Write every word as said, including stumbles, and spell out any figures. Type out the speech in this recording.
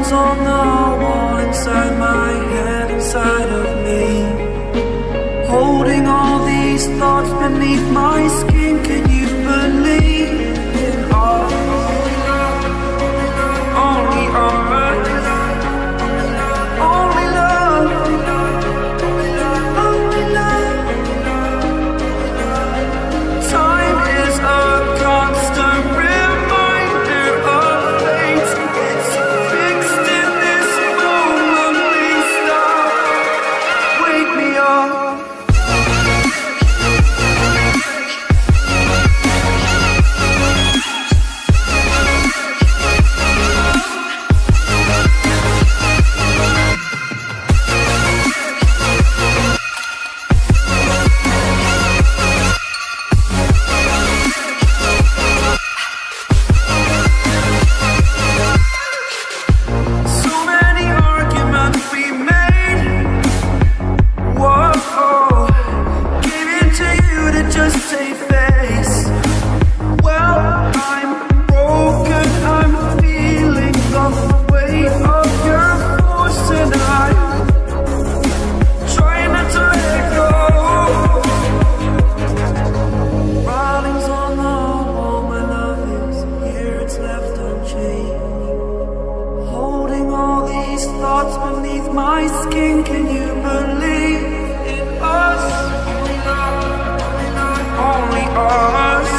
Writings on the wall inside my head, inside of me. Holding all these thoughts beneath my skin. Can you believe in us? Only us. Only love. Only love. Time is a constant reminder of fate. It's fixed in this moment. Please stop. Wake me up. Thoughts beneath my skin. Can you believe in us? Only us.